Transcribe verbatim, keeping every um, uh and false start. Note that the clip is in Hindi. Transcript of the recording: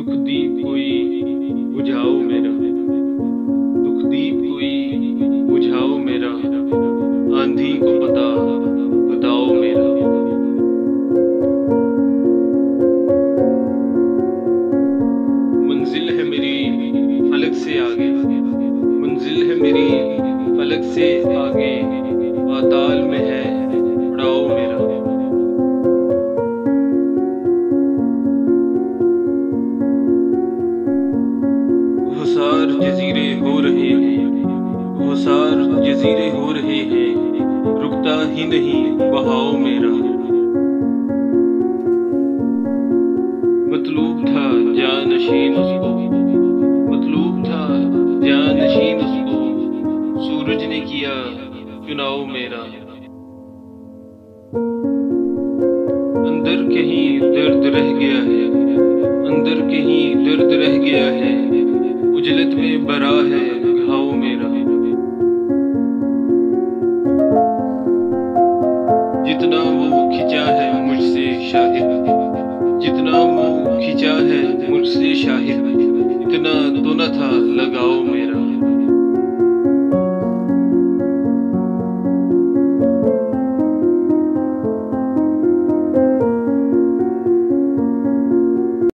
दुख दीप कोई बुझाओ मेरा, दुख दीप कोई बुझाओ मेरा, आंधी को पता बताओ मेरा। मंजिल है मेरी फलक से आगे, मंजिल है मेरी फलक से आगे, पाताल में है पड़ाव मेरा। हुसार जजीरे हो रहे हैं, हुसार जजीरे हो रहे हैं, रुकता ही नहीं बहाव मेरा। मतलूब था जानशीन उसको, मतलूब था जानशीन उसको, सूरज ने किया चुनाव मेरा। अंदर कहीं दर्द रह गया है, अंदर कहीं दर्द रह गया है, उजलत में भरा है घाव मेरा। जितना वो खिंचा है मुझसे शाहिद, जितना वो खिंचा है मुझसे शाहिद, इतना तो न था लगाओ मेरा।